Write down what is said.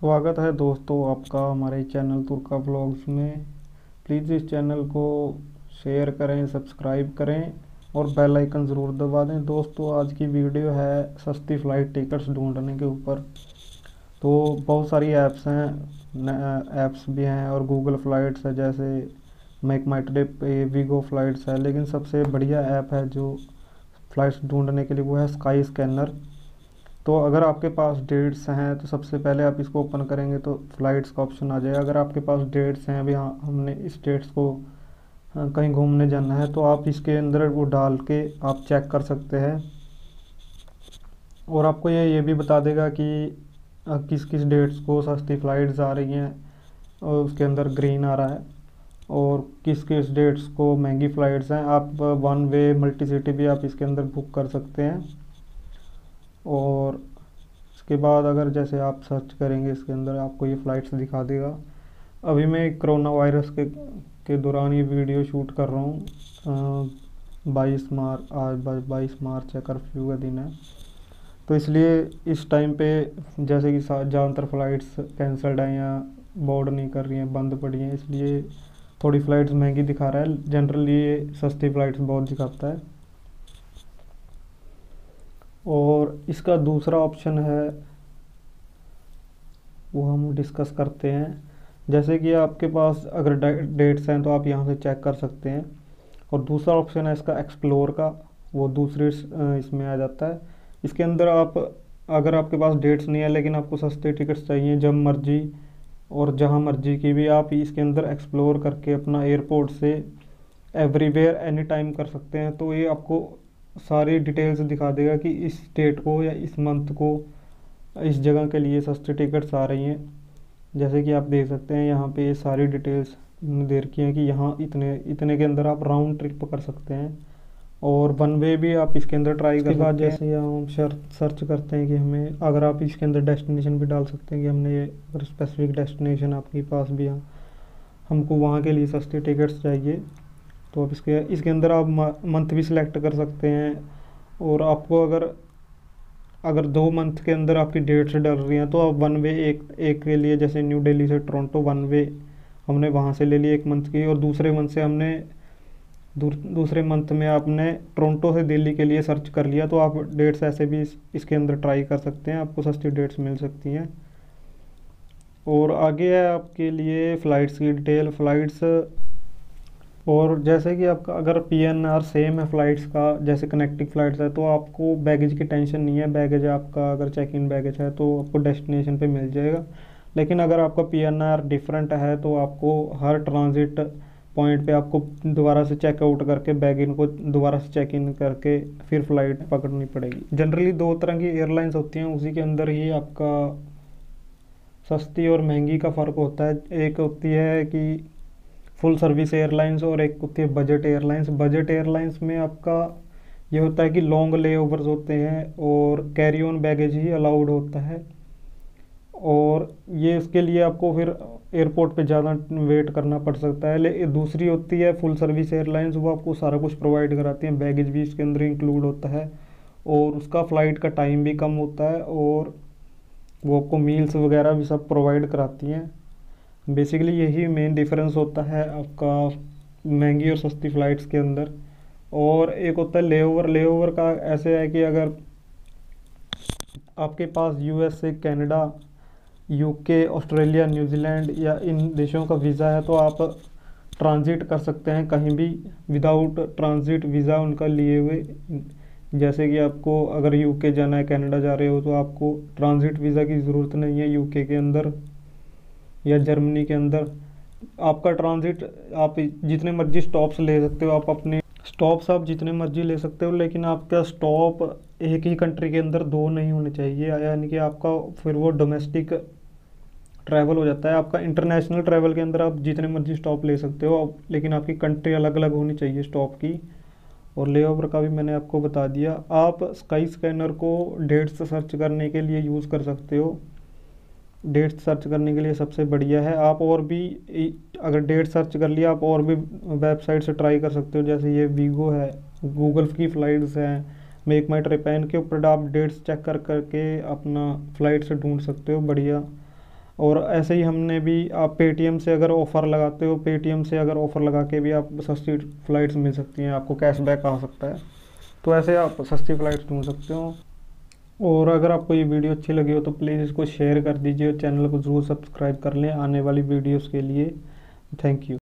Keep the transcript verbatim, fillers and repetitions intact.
स्वागत है दोस्तों आपका हमारे चैनल तुर्का व्लॉग्स में। प्लीज़ इस चैनल को शेयर करें, सब्सक्राइब करें और बेल आइकन ज़रूर दबा दें। दोस्तों आज की वीडियो है सस्ती फ़्लाइट टिकट्स ढूंढने के ऊपर। तो बहुत सारी ऐप्स हैं, ऐप्स भी हैं और गूगल फ़्लाइट्स है, जैसे make my trip, Wego flights है। लेकिन सबसे बढ़िया ऐप है जो फ़्लाइट्स ढूंढने के लिए वो है स्काई स्कैनर। तो अगर आपके पास डेट्स हैं तो सबसे पहले आप इसको ओपन करेंगे तो फ़्लाइट्स का ऑप्शन आ जाएगा। अगर आपके पास डेट्स हैं, अभी हाँ हमने इस डेट्स को हाँ, कहीं घूमने जाना है, तो आप इसके अंदर वो डाल के आप चेक कर सकते हैं। और आपको ये ये भी बता देगा कि किस किस डेट्स को सस्ती फ़्लाइट्स आ रही हैं, और उसके अंदर ग्रीन आ रहा है। और किस किस डेट्स को महंगी फ़्लाइट्स हैं। आप वन वे मल्टी सिटी भी आप इसके अंदर बुक कर सकते हैं। और इसके बाद अगर जैसे आप सर्च करेंगे इसके अंदर आपको ये फ़्लाइट्स दिखा देगा। अभी मैं कोरोना वायरस के के दौरान ये वीडियो शूट कर रहा हूँ। बाईस मार्च आज बाईस मार्च है, कर्फ्यू का दिन है, तो इसलिए इस टाइम पे जैसे कि ज़्यादातर फ़्लाइट्स कैंसल्ड हैं या बोर्ड नहीं कर रही हैं, बंद पड़ी हैं, इसलिए थोड़ी फ़्लाइट्स महंगी दिखा रहा है। जनरली ये सस्ती फ़्लाइट्स बहुत दिखाता है। और इसका दूसरा ऑप्शन है वो हम डिस्कस करते हैं। जैसे कि आपके पास अगर डेट्स हैं तो आप यहाँ से चेक कर सकते हैं। और दूसरा ऑप्शन है इसका एक्सप्लोर का, वो दूसरे इसमें आ जाता है। इसके अंदर आप अगर आपके पास डेट्स नहीं है लेकिन आपको सस्ते टिकट्स चाहिए जब मर्जी और जहाँ मर्जी की भी, आप इसके अंदर एक्सप्लोर करके अपना एयरपोर्ट से एवरीवेयर एनी टाइम कर सकते हैं। तो ये आपको सारी डिटेल्स दिखा देगा कि इस डेट को या इस मंथ को इस जगह के लिए सस्ते टिकट्स आ रही हैं। जैसे कि आप देख सकते हैं यहाँ पे ये सारी डिटेल्स दे रखी हैं कि यहाँ इतने इतने के अंदर आप राउंड ट्रिप कर सकते हैं। और वन वे भी आप इसके अंदर ट्राई कर सकते हैं। जैसे हम सर्च करते हैं कि हमें, अगर आप इसके अंदर डेस्टिनेशन भी डाल सकते हैं कि हमने ये अगर स्पेसिफिक डेस्टिनेशन आपके पास भी है, हमको वहाँ के लिए सस्ते टिकट्स चाहिए, तो आप इसके इसके अंदर आप मंथ भी सिलेक्ट कर सकते हैं। और आपको अगर अगर दो मंथ के अंदर आपकी डेट्स डल रही हैं तो आप वन वे एक एक के लिए, जैसे न्यू दिल्ली से टोरंटो वन वे हमने वहाँ से ले ली एक मंथ की, और दूसरे मंथ से हमने दू, दूसरे मंथ में आपने टोरंटो से दिल्ली के लिए सर्च कर लिया, तो आप डेट्स ऐसे भी इस, इसके अंदर ट्राई कर सकते हैं, आपको सस्ती डेट्स मिल सकती हैं। और आगे है आपके लिए फ़्लाइट्स की डिटेल। फ़्लाइट्स और जैसे कि आपका अगर पीएनआर सेम है फ़्लाइट्स का, जैसे कनेक्टिंग फ़्लाइट्स है, तो आपको बैगेज की टेंशन नहीं है। बैगेज आपका अगर चेक इन बैगेज है तो आपको डेस्टिनेशन पे मिल जाएगा। लेकिन अगर आपका पीएनआर डिफरेंट है तो आपको हर ट्रांजिट पॉइंट पे आपको दोबारा से चेकआउट करके बैग इन को दोबारा से चेक इन करके फिर फ़्लाइट पकड़नी पड़ेगी। जनरली दो तरह की एयरलाइंस होती हैं, उसी के अंदर ही आपका सस्ती और महंगी का फ़र्क होता है। एक होती है कि फुल सर्विस एयरलाइंस और एक होती है बजट एयरलाइंस। बजट एयरलाइंस में आपका ये होता है कि लॉन्ग लेओवर्स होते हैं और कैरी ऑन बैगेज ही अलाउड होता है। और ये इसके लिए आपको फिर एयरपोर्ट पे ज़्यादा वेट करना पड़ सकता है। लेकिन दूसरी होती है फुल सर्विस एयरलाइंस, वो आपको सारा कुछ प्रोवाइड कराती हैं, बैगेज भी इसके अंदर इंक्लूड होता है और उसका फ़्लाइट का टाइम भी कम होता है, और वो आपको मील्स वगैरह भी सब प्रोवाइड कराती हैं। बेसिकली यही मेन डिफरेंस होता है आपका महंगी और सस्ती फ़्लाइट्स के अंदर। और एक होता है लेओवर। लेओवर का ऐसे है कि अगर आपके पास यूएस से कनाडा, यूके, ऑस्ट्रेलिया, न्यूजीलैंड या इन देशों का वीज़ा है तो आप ट्रांजिट कर सकते हैं कहीं भी विदाउट ट्रांजिट वीज़ा उनका लिए हुए। जैसे कि आपको अगर यूके जाना है, कनाडा जा रहे हो, तो आपको ट्रांजिट वीज़ा की ज़रूरत नहीं है। यूके के अंदर या जर्मनी के अंदर आपका ट्रांजिट, आप जितने मर्जी स्टॉप्स ले सकते हो, आप अपने स्टॉप्स आप जितने मर्जी ले सकते हो, लेकिन आपका स्टॉप एक ही कंट्री के अंदर दो नहीं होने चाहिए, यानी कि आपका फिर वो डोमेस्टिक ट्रैवल हो जाता है। आपका इंटरनेशनल ट्रैवल के अंदर आप जितने मर्जी स्टॉप ले सकते हो, लेकिन आपकी कंट्री अलग अलग होनी चाहिए स्टॉप की। और लेओवर का भी मैंने आपको बता दिया। आप स्काई स्कैनर को डेट्स सर्च करने के लिए यूज़ कर सकते हो। डेट सर्च करने के लिए सबसे बढ़िया है। आप और भी अगर डेट सर्च कर लिया, आप और भी वेबसाइट से ट्राई कर सकते हो, जैसे ये वीगो है, गूगल की फ़्लाइट्स हैं, मेक माई ट्रिप है, इनके ऊपर आप डेट्स चेक कर करके अपना फ़्लाइट से ढूंढ सकते हो बढ़िया। और ऐसे ही हमने भी, आप पेटीएम से अगर ऑफ़र लगाते हो, पेटीएम से अगर ऑफ़र लगा के भी आप सस्ती फ़्लाइट्स मिल सकती हैं, आपको कैशबैक आ सकता है। तो ऐसे आप सस्ती फ़्लाइट्स ढूंढ सकते हो। और अगर आपको ये वीडियो अच्छी लगी हो तो प्लीज़ इसको शेयर कर दीजिए और चैनल को ज़रूर सब्सक्राइब कर लें आने वाली वीडियोस के लिए। Thank you.